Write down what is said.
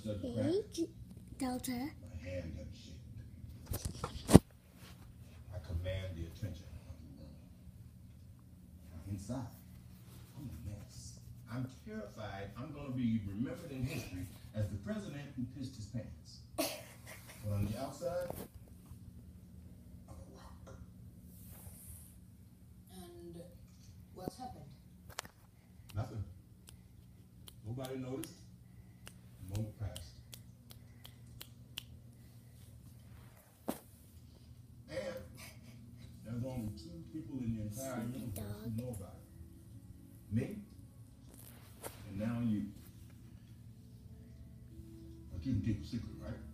started to crack. Delta. My hand got shaken. I command the attention of the room. Now inside, I'm a mess. I'm terrified I'm going to be remembered in history as the president who pissed his pants. But on the outside, I'm a rock. And what's happened? Nothing. Nobody noticed. A moment passed. And there's only 2 people in the entire universe who know about it. Me, and now you. But you can keep a secret, right?